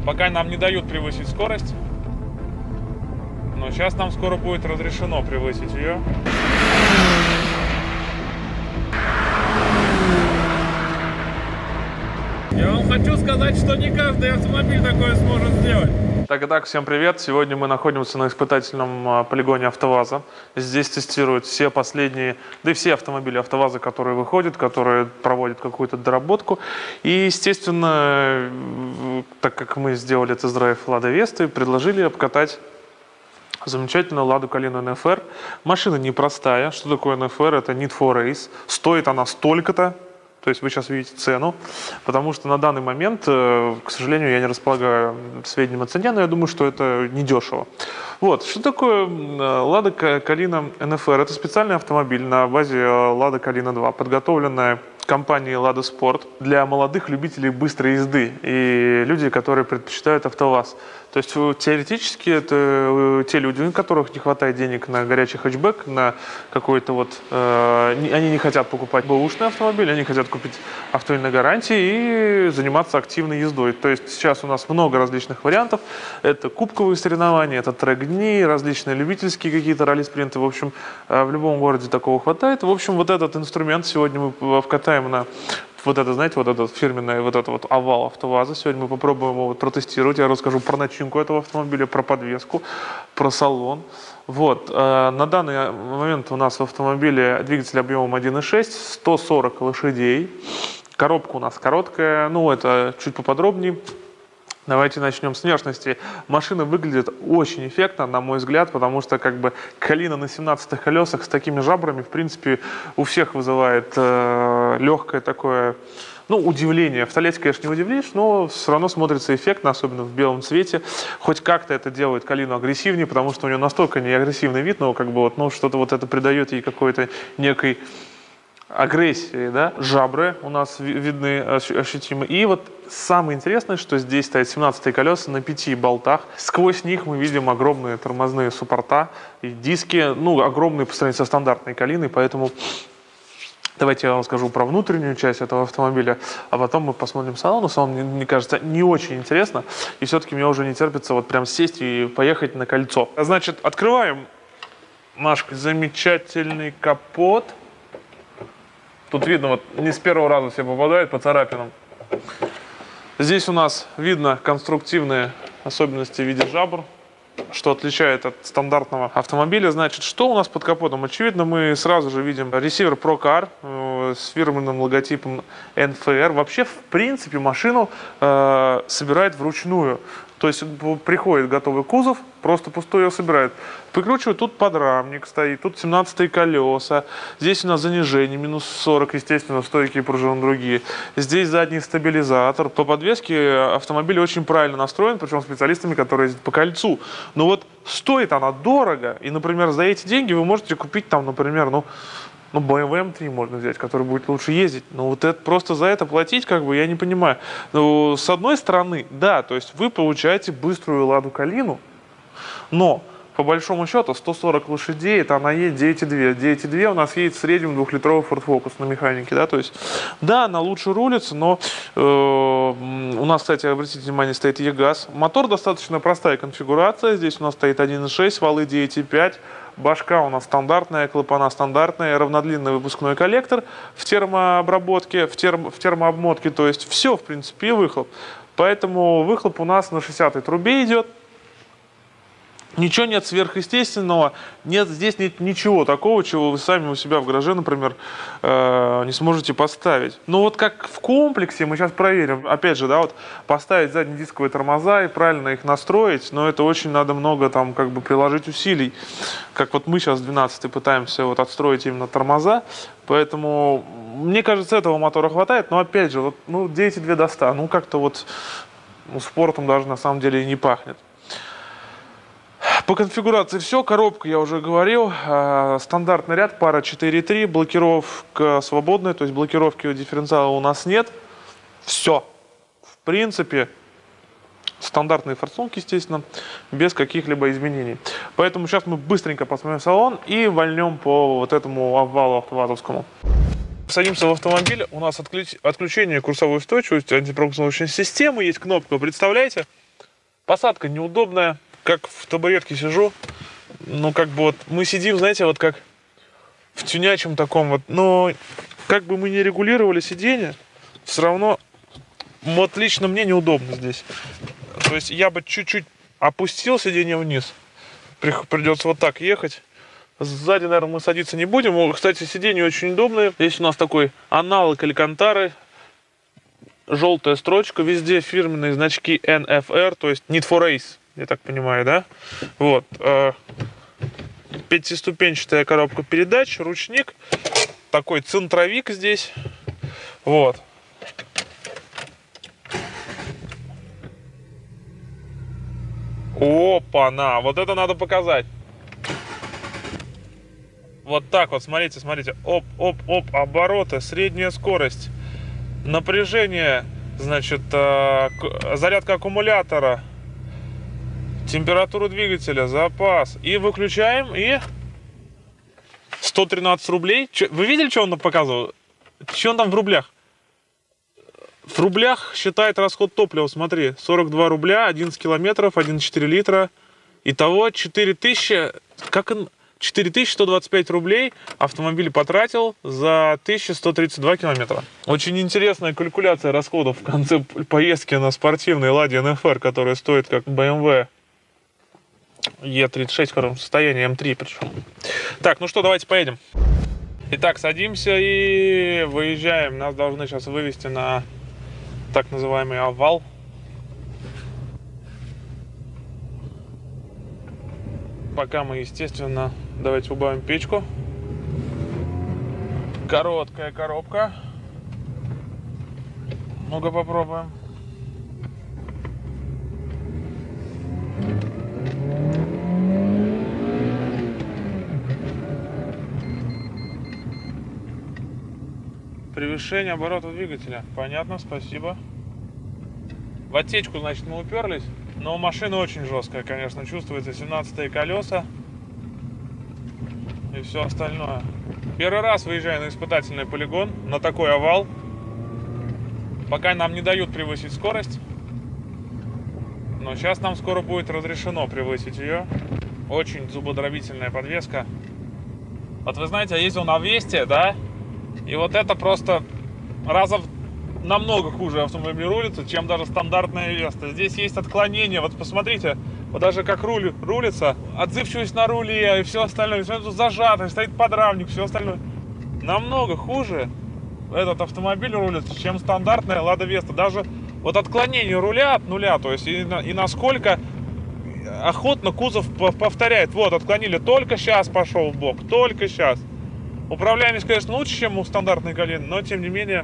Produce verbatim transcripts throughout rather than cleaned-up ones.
Пока нам не дают превысить скорость, но сейчас нам скоро будет разрешено превысить ее. Я вам хочу сказать, что не каждый автомобиль такое сможет сделать. Так и так, всем привет! Сегодня мы находимся на испытательном полигоне АвтоВАЗа. Здесь тестируют все последние, да и все автомобили АвтоВАЗа, которые выходят, которые проводят какую-то доработку. И, естественно, так как мы сделали тест-драйв Лада Весты, предложили обкатать замечательную Ладу Калину эн эф эр. Машина непростая. Что такое эн эф эр? Это Need for Race. Стоит она столько-то. То есть вы сейчас видите цену, потому что на данный момент, к сожалению, я не располагаю сведениями о цене, но я думаю, что это недешево. Вот, что такое Лада Калина эн эф эр? Это специальный автомобиль на базе Лада Калина два, подготовленная компанией Lada Sport для молодых любителей быстрой езды и людей, которые предпочитают АвтоВАЗ. То есть теоретически это те люди, у которых не хватает денег на горячий хэтчбэк, на какой-то вот... Э, они не хотят покупать бэушный автомобиль, они хотят купить автомобиль на гарантии и заниматься активной ездой. То есть сейчас у нас много различных вариантов. Это кубковые соревнования, это трек-дни, различные любительские какие-то ралли-спринты. В общем, в любом городе такого хватает. В общем, вот этот инструмент сегодня мы вкатаем на... Вот это, знаете, вот этот фирменный вот этот вот овал АвтоВАЗа. Сегодня мы попробуем его протестировать. Я расскажу про начинку этого автомобиля, про подвеску, про салон. Вот. На данный момент у нас в автомобиле двигатель объемом один и шесть, сто сорок лошадей. Коробка у нас короткая, ну это чуть поподробнее. Давайте начнем с внешности. Машина выглядит очень эффектно, на мой взгляд, потому что как бы Калина на семнадцатых колесах с такими жабрами, в принципе, у всех вызывает э, легкое такое, ну, удивление. В Толете, конечно, не удивишь, но все равно смотрится эффектно, особенно в белом цвете. Хоть как-то это делает Калину агрессивнее, потому что у нее настолько не агрессивный вид, но как бы вот, ну, что-то вот это придает ей какой-то некой агрессии, да, жабры у нас видны ощутимо. И вот самое интересное, что здесь стоят семнадцатые колеса на пяти болтах. Сквозь них мы видим огромные тормозные суппорта и диски, ну, огромные по сравнению со стандартной Калиной, поэтому давайте я вам скажу про внутреннюю часть этого автомобиля, а потом мы посмотрим салон. Салон, мне, мне кажется, не очень интересно, и все-таки мне уже не терпится вот прям сесть и поехать на кольцо. Значит, открываем наш замечательный капот. Тут видно, вот не с первого раза все попадает по царапинам. Здесь у нас видно конструктивные особенности в виде жабр, что отличает от стандартного автомобиля. Значит, что у нас под капотом? Очевидно, мы сразу же видим ресивер ProCar э, с фирменным логотипом эн эф эр. Вообще, в принципе, машину э, собирает вручную. То есть приходит готовый кузов, просто пустой его собирает. Прикручивают, тут подрамник стоит, тут семнадцатые колеса. Здесь у нас занижение, минус сорок, естественно, стойки и пружины другие. Здесь задний стабилизатор. По подвеске автомобиль очень правильно настроен, причем специалистами, которые ездят по кольцу. Но вот стоит она дорого, и, например, за эти деньги вы можете купить там, например, ну... Ну, бэ эм вэ эм три можно взять, который будет лучше ездить. Но вот это просто за это платить, как бы, я не понимаю. Ну, с одной стороны, да, то есть вы получаете быструю Ладу Калину, но, по большому счету, сто сорок лошадей, это она едет девять и два. девять и два у нас едет в среднем двухлитровый Ford Focus на механике, да, то есть, да, она лучше рулится, но э, у нас, кстати, обратите внимание, стоит и газ. Мотор достаточно простая конфигурация, здесь у нас стоит один и шесть, валы девять и пять. Башка у нас стандартная, клапана стандартная, равнодлинный выпускной коллектор в термообработке, в, терм, в термообмотке, то есть все, в принципе, и выхлоп. Поэтому выхлоп у нас на шестидесятой трубе идет. Ничего нет сверхъестественного, нет, здесь нет ничего такого, чего вы сами у себя в гараже, например, э, не сможете поставить. Но вот как в комплексе, мы сейчас проверим, опять же, да, вот поставить заднедисковые тормоза и правильно их настроить, но это очень надо много там как бы приложить усилий, как вот мы сейчас в двенадцатой пытаемся вот отстроить именно тормоза, поэтому мне кажется, этого мотора хватает, но опять же, вот, ну, девять и два до ста, ну как-то вот ну, спортом даже на самом деле и не пахнет. По конфигурации все, коробка я уже говорил, стандартный ряд, пара четыре и три, блокировка свободная, то есть блокировки у дифференциала у нас нет. Все, в принципе, стандартные форсунки, естественно, без каких-либо изменений. Поэтому сейчас мы быстренько посмотрим салон и вольнем по вот этому обвалу автовазовскому. Садимся в автомобиль, у нас отключ... отключение курсовой устойчивости, антипропускной системы, есть кнопка, представляете? Посадка неудобная, как в табуретке сижу. Ну, как бы вот мы сидим, знаете, вот как в тюнячем таком вот. Но как бы мы не регулировали сиденье, все равно вот лично мне неудобно здесь. То есть я бы чуть-чуть опустил сиденье вниз. Придется вот так ехать. Сзади, наверное, мы садиться не будем. Кстати, сиденья очень удобные. Здесь у нас такой аналог Алькантары. Желтая строчка. Везде фирменные значки эн эф эр, то есть Need for Race, я так понимаю, да? Вот. Пятиступенчатая коробка передач, ручник. Такой центровик здесь. Вот. Опа-на! Вот это надо показать. Вот так вот, смотрите, смотрите. Оп, оп, оп, обороты, средняя скорость. Напряжение, значит, э, зарядка аккумулятора. Температуру двигателя, запас. И выключаем, и сто тринадцать рублей. Че, вы видели, что он нам показывал? Что он там в рублях? В рублях считает расход топлива, смотри. сорок два рубля, одиннадцать километров, один и четыре литра. Итого четыре тысячи, как он... четыре тысячи сто двадцать пять рублей автомобиль потратил за тысячу сто тридцать два километра. Очень интересная калькуляция расходов в конце поездки на спортивной Ладе эн эф эр, которая стоит как бэ эм вэ е тридцать шесть в хорошем состоянии, эм три причем. Так, ну что, давайте поедем. Итак, садимся и выезжаем. Нас должны сейчас вывести на так называемый овал. Пока мы, естественно, давайте убавим печку. Короткая коробка. Ну-ка попробуем. Превышение оборота двигателя. Понятно, спасибо. В отсечку, значит, мы уперлись. Но машина очень жесткая, конечно, чувствуется. семнадцатые колеса и все остальное. Первый раз выезжаю на испытательный полигон, на такой овал. Пока нам не дают превысить скорость. Но сейчас нам скоро будет разрешено превысить ее. Очень зубодробительная подвеска. Вот вы знаете, я ездил на Весте, да? И вот это просто раза в намного хуже автомобиль рулится, чем даже стандартная Веста. Здесь есть отклонения. Вот посмотрите, вот даже как руль рулится, отзывчивость на руле и все остальное. Все тут зажато, стоит подрамник, все остальное. Намного хуже этот автомобиль рулится, чем стандартная Лада Веста. Даже вот отклонение руля от нуля, то есть и, и насколько охотно кузов повторяет. Вот, отклонили, только сейчас пошел в бок, только сейчас. Управляемость, конечно, лучше, чем у стандартной Калины, но тем не менее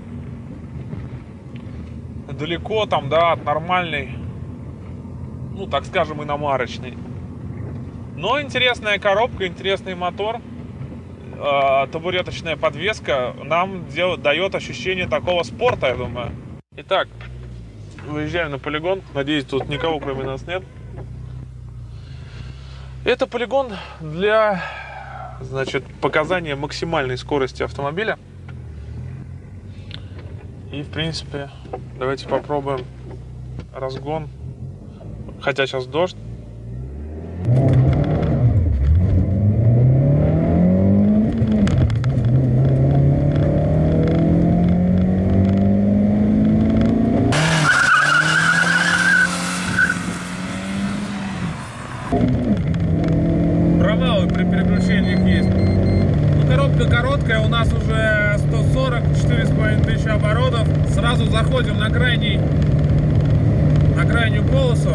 далеко там, да, от нормальной, ну, так скажем, иномарочной. Но интересная коробка, интересный мотор, э, табуреточная подвеска нам делает, дает ощущение такого спорта, я думаю. Итак, выезжаем на полигон. Надеюсь, тут никого кроме нас нет. Это полигон для, значит, показания максимальной скорости автомобиля. И, в принципе, давайте попробуем разгон. Хотя сейчас дождь. Провалы при переключениях есть. Ну, коробка короткая, у нас уже сто сорок, четыре с половиной тысячи оборотов. Сразу заходим на крайний, на крайнюю полосу.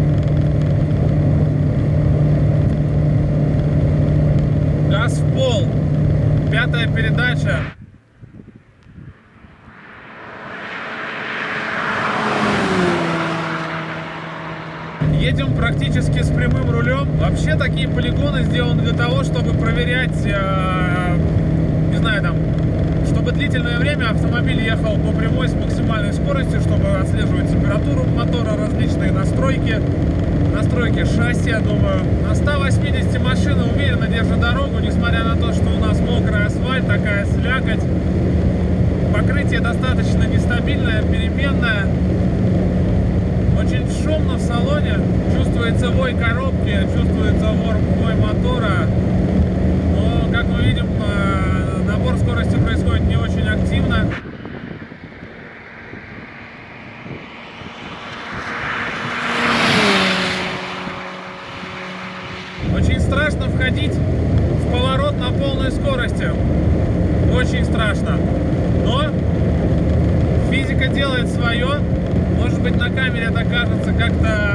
Газ в пол. Пятая передача. Едем практически с прямым рулем. Вообще такие полигоны сделаны для того, чтобы проверять, э, не знаю, там, чтобы длительное время автомобиль ехал по прямой с максимальной скоростью, чтобы отслеживать температуру мотора, различные настройки, настройки шасси, я думаю. На ста восьмидесяти машина уверенно держит дорогу, несмотря на то, что у нас мокрый асфальт, такая слякоть. Покрытие достаточно нестабильное, переменное. Но Очень шумно в салоне, чувствуется вой коробки, чувствуется вой мотора. Но, как мы видим, набор скорости происходит не очень активно. Очень страшно входить в поворот на полной скорости. Очень страшно. Но физика делает свое. Может быть, на камере это кажется как-то,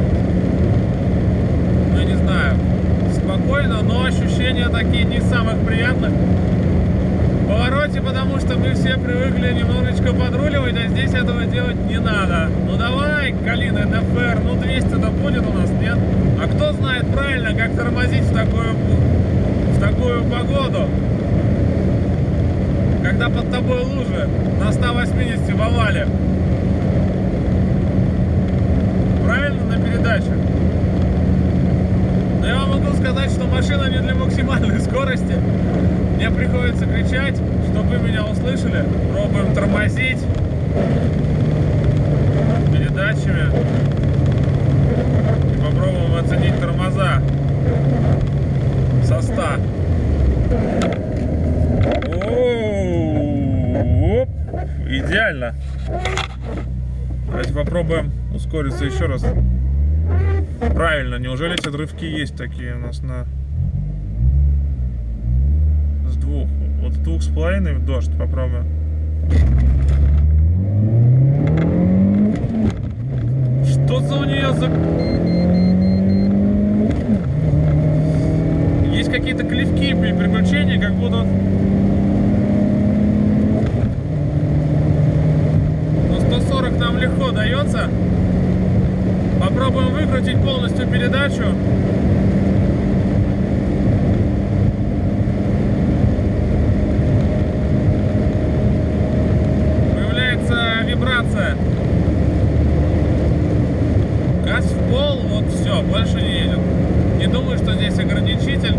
ну, не знаю, спокойно, но ощущения такие не самых приятных. В повороте, потому что мы все привыкли немножечко подруливать, а здесь этого делать не надо. Ну давай, Калина, эн эф эр, ну двести-то будет у нас, нет? А кто знает правильно, как тормозить в такую, в такую погоду? Когда под тобой лужи на ста восьмидесяти в овале. Правильно, на передаче. Но я вам могу сказать, что машина не для максимальной скорости. Мне приходится кричать, чтобы вы меня услышали. Пробуем тормозить передачами. И попробуем оценить тормоза со ста. Оп, идеально. Давайте попробуем ускориться еще раз. Правильно, неужели эти рывки есть такие у нас на с двух? Вот с двух с половиной в дождь попробуем. Что за у нее за... Есть какие-то клевки при приключении, как будто... Но сто сорок нам легко дается. Попробуем выкрутить полностью передачу. Появляется вибрация. Газ в пол, вот все, больше не едет. Не думаю, что здесь ограничитель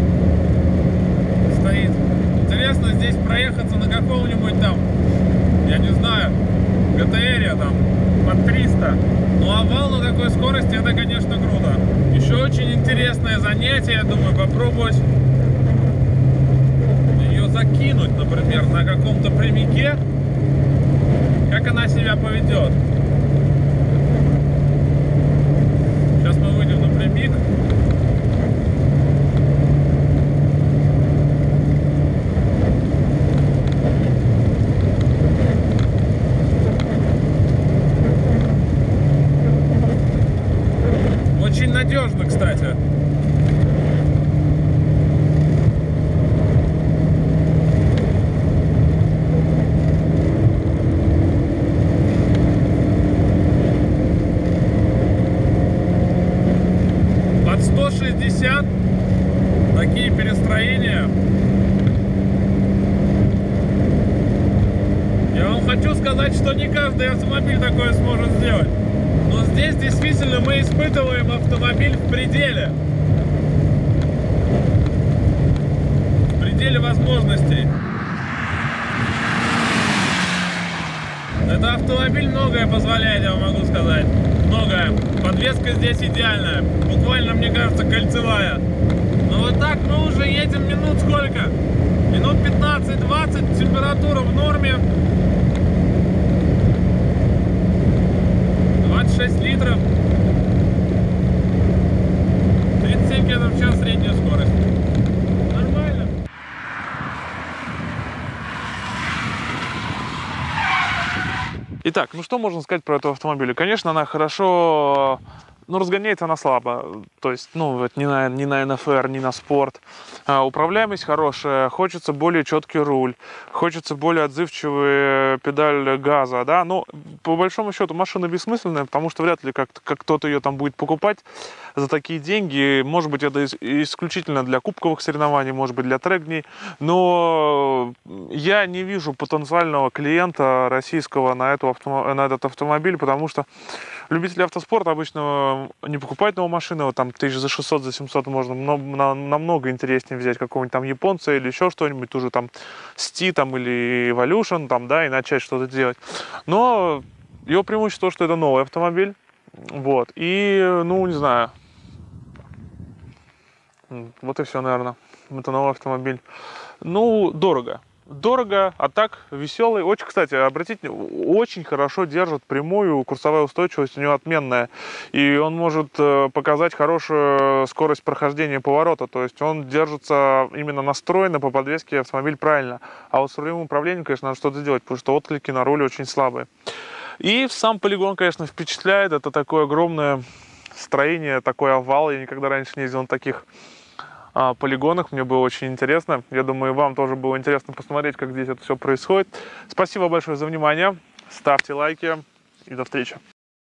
стоит. Интересно здесь проехаться на каком-нибудь там, я не знаю, джи ти эр там под триста. Ну а вал на такой скорости, это, конечно, круто. Еще очень интересное занятие, я думаю, попробовать ее закинуть, например, на каком-то прямике. Как она себя поведет. Сейчас мы выйдем на прямик. Очень надежно, кстати. Под сто шестьдесят такие перестроения. Я вам хочу сказать, что не каждый автомобиль такое сможет сделать. Но здесь действительно мы испытываем автомобиль в пределе. В пределе возможностей. Это автомобиль многое позволяет, я вам могу сказать. Многое. Подвеска здесь идеальная. Буквально, мне кажется, кольцевая. Но вот так мы уже едем минут сколько? Минут пятнадцать-двадцать. Температура в норме. двадцать шесть литров. тридцать семь километров в час средняя скорость. Нормально. Итак, ну что можно сказать про эту автомобиль? Конечно, она хорошо, ну, разгоняется она слабо. То есть, ну, это не на, не на эн эф эр, не на спорт. А, управляемость хорошая, хочется более четкий руль, хочется более отзывчивая педаль газа, да. Но по большому счету машина бессмысленная, потому что вряд ли как, как кто-то ее там будет покупать за такие деньги. Может быть, это исключительно для кубковых соревнований, может быть, для трек-дней. Но я не вижу потенциального клиента российского на, эту авто, на этот автомобиль, потому что любители автоспорта обычно не покупают новую машину, вот там тысяч за шестьсот, за семьсот можно намного интереснее взять какого-нибудь там японца или еще что-нибудь, уже там Сти там или Evolution, там, да, и начать что-то делать. Но его преимущество, что это новый автомобиль. Вот. И, ну, не знаю. Вот и все, наверное. Это новый автомобиль. Ну, дорого. Дорого, а так веселый. Очень, кстати, обратите, очень хорошо держит прямую, курсовая устойчивость у него отменная. И он может э, показать хорошую скорость прохождения поворота. То есть он держится именно настроенно по подвеске автомобиль правильно. А вот с рулевым управлением, конечно, надо что-то сделать, потому что отклики на руле очень слабые. И сам полигон, конечно, впечатляет. Это такое огромное строение, такой овал. Я никогда раньше не ездил на таких а, полигонах. Мне было очень интересно. Я думаю, вам тоже было интересно посмотреть, как здесь это все происходит. Спасибо большое за внимание. Ставьте лайки и до встречи.